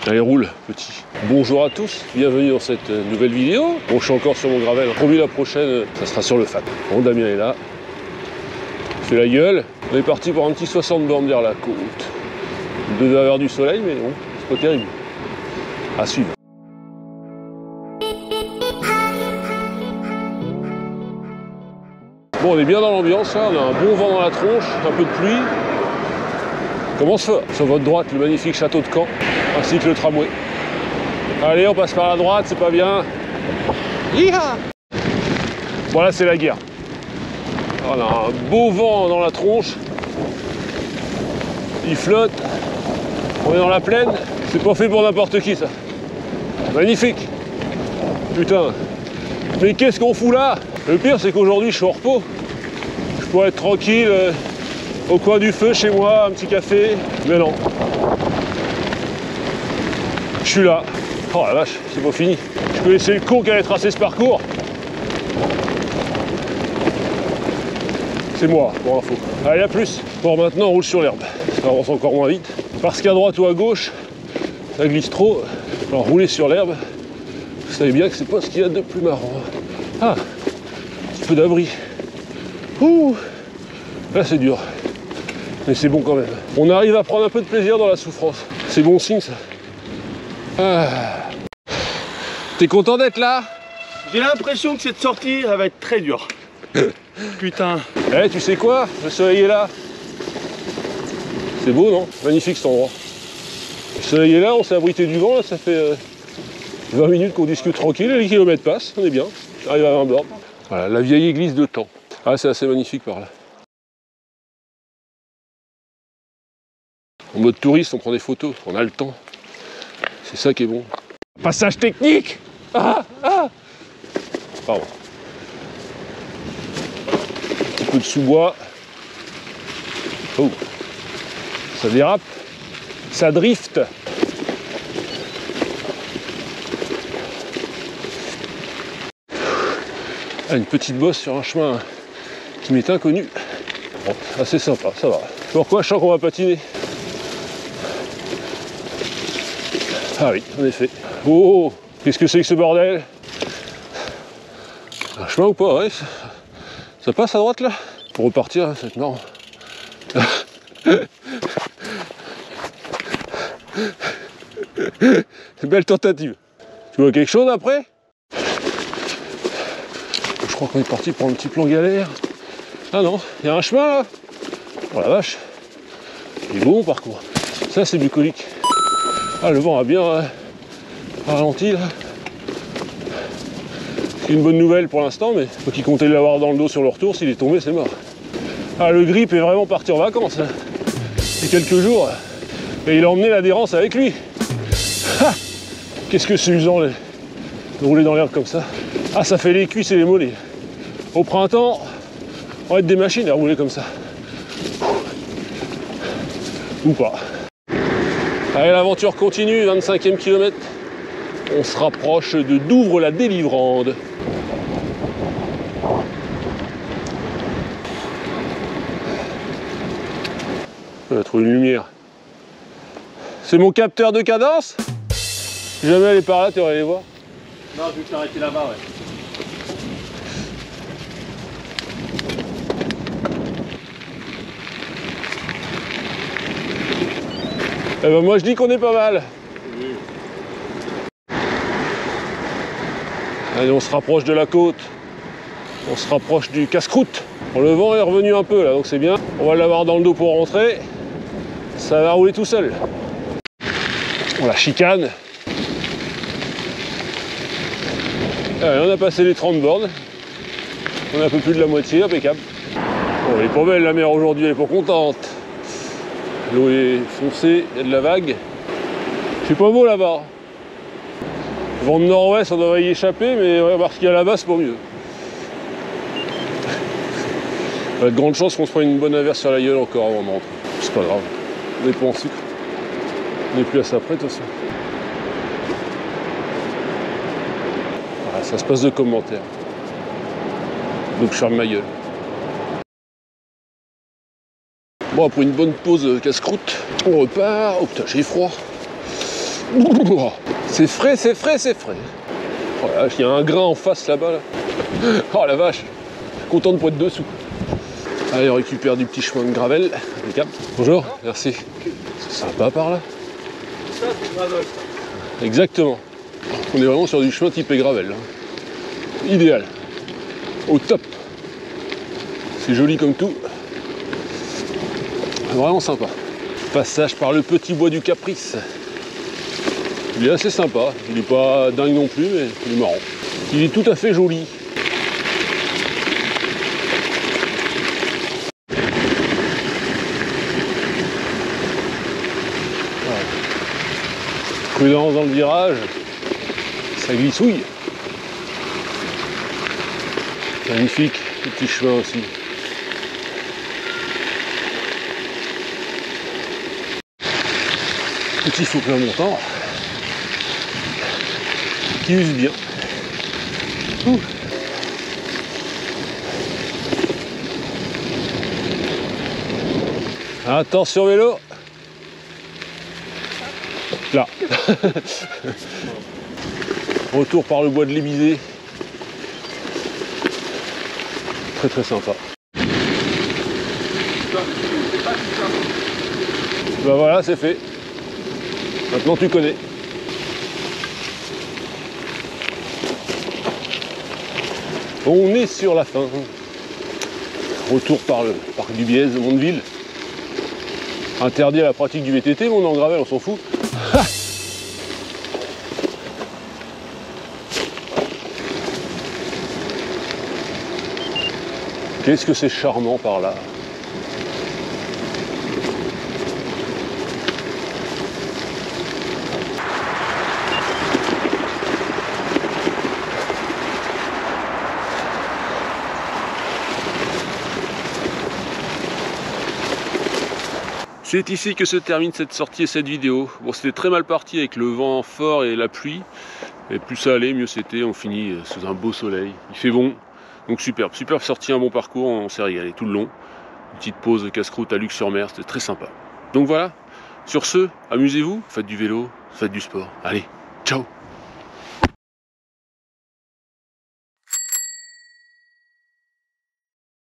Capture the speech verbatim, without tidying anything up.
Allez, roule, petit. Bonjour à tous, bienvenue dans cette nouvelle vidéo. Bon, je suis encore sur mon gravel. Promis, la prochaine, ça sera sur le F A T. Bon, Damien est là. Il fait la gueule. On est parti pour un petit soixante bornes vers la côte. Il devait avoir du soleil, mais bon, c'est pas terrible. À suivre. Bon, on est bien dans l'ambiance, là. On a un bon vent dans la tronche, un peu de pluie. Commence fort. Sur votre droite, le magnifique château de Caen, ainsi que le tramway. Allez, on passe par la droite, c'est pas bien. Hi-ha! Bon, là, c'est la guerre. On a un beau vent dans la tronche. Il flotte. On est dans la plaine. C'est pas fait pour n'importe qui, ça. Magnifique. Putain. Mais qu'est-ce qu'on fout là? Le pire, c'est qu'aujourd'hui, je suis en repos. Je pourrais être tranquille euh, au coin du feu, chez moi, un petit café. Mais non. Je suis là. Oh la vache, c'est pas fini. Je connaissais le con qui avait tracé ce parcours. C'est moi, pour info. Allez, à plus. Bon, maintenant, on roule sur l'herbe. Ça avance encore moins vite. Parce qu'à droite ou à gauche, ça glisse trop. Alors, rouler sur l'herbe, vous savez bien que c'est pas ce qu'il y a de plus marrant. Ah, un petit peu d'abri. Ouh, là, c'est dur. Mais c'est bon quand même. On arrive à prendre un peu de plaisir dans la souffrance. C'est bon signe, ça. Ah. T'es content d'être là? J'ai l'impression que cette sortie, elle va être très dure. Putain. Eh, tu sais quoi? Le soleil est là. C'est beau, non? Magnifique cet endroit. Le soleil est là, on s'est abrité du vent, là, ça fait euh, vingt minutes qu'on discute tranquille, et les kilomètres passent, on est bien. On arrive à vingt bornes. Voilà, la vieille église de Thaon. Ah, c'est assez magnifique par là. En mode touriste, on prend des photos, on a le temps. C'est ça qui est bon. Passage technique! Ah, ah. Pardon. Un petit peu de sous-bois. Oh. Ça dérape. Ça drift. Ah, une petite bosse sur un chemin qui m'est inconnu. Bon, assez sympa, ça va. Pourquoi je sens qu'on va patiner? Ah oui, en effet. Oh, qu'est-ce que c'est que ce bordel? Un chemin ou pas? Ouais, ça, ça passe à droite là? Pour repartir, ça va être marrant. Belle tentative. Tu vois quelque chose après? Je crois qu'on est parti pour un petit plan galère. Ah non, il y a un chemin là. Oh la vache. Il est beau mon parcours. Ça c'est bucolique. Ah, le vent a bien euh, ralenti là. C'est une bonne nouvelle pour l'instant, mais faut qu'il comptait l'avoir dans le dos sur le retour. S'il est tombé, c'est mort. Ah, le grip est vraiment parti en vacances. Hein. Il y a quelques jours. Et il a emmené l'adhérence avec lui. Qu'est-ce que c'est usant de rouler dans l'herbe comme ça. Ah, ça fait les cuisses et les mollets. Au printemps, on va être des machines à rouler comme ça. Ou pas. Allez, l'aventure continue, vingt-cinquième kilomètre. On se rapproche de Douvres-la-Délivrande. On a trouvé une lumière. C'est mon capteur de cadence? Si jamais elle est par là, tu aurais les voir. Non, je vais t'arrêter là-bas, ouais. Eh ben moi je dis qu'on est pas mal. Oui. Allez, on se rapproche de la côte. On se rapproche du casse-croûte. Bon, le vent est revenu un peu là, donc c'est bien. On va l'avoir dans le dos pour rentrer. Ça va rouler tout seul. On la chicane. Allez, on a passé les trente bornes. On est un peu plus de la moitié, impeccable. Bon, elle est pas belle la mer aujourd'hui, elle est pas contente. L'eau est foncée, il y a de la vague. C'est pas beau là-bas. Vent de nord-ouest, on devrait y échapper, mais on va voir ce qu'il y a là-bas, c'est pour mieux. Il y a de grandes chances qu'on se prenne une bonne averse sur la gueule encore avant de rentrer. C'est pas grave. On n'est pas en sucre. On n'est plus à ça près, de toute façon. Voilà, ça se passe de commentaires. Donc je ferme ma gueule. Bon, après une bonne pause casse-croûte, on repart. Oh putain, j'ai froid. C'est frais, c'est frais, c'est frais. Oh la vache, il y a un grain en face là-bas. Là. Oh la vache, content de pas être dessous. Allez, on récupère du petit chemin de gravel. Impeccable. Bonjour, merci. C'est sympa par là. Ça, c'est gravel. Exactement. On est vraiment sur du chemin typé gravel. Là. Idéal. Au top. C'est joli comme tout. Vraiment sympa. Passage par le petit bois du Caprice. Il est assez sympa. Il n'est pas dingue non plus, mais il est marrant. Il est tout à fait joli. Voilà. Prudence dans le virage. Ça glissouille. Magnifique, le petit chemin aussi. Petit faux plein montant qui use bien. Ouh. Attention vélo. Là. Retour par le bois de l'Ébisé. Très très sympa. Bah voilà, c'est fait. Maintenant tu connais. On est sur la fin. Retour par le parc du Bièze, Mondeville. Interdit à la pratique du V T T, mais on est en gravel, on s'en fout. Qu'est-ce que c'est charmant par là. C'est ici que se termine cette sortie et cette vidéo. Bon, c'était très mal parti avec le vent fort et la pluie. Et plus ça allait, mieux c'était. On finit sous un beau soleil. Il fait bon. Donc superbe. Superbe sortie, un bon parcours. On s'est régalé tout le long. Une petite pause de casse-croûte à Luc-sur-Mer. C'était très sympa. Donc voilà. Sur ce, amusez-vous. Faites du vélo. Faites du sport. Allez, ciao!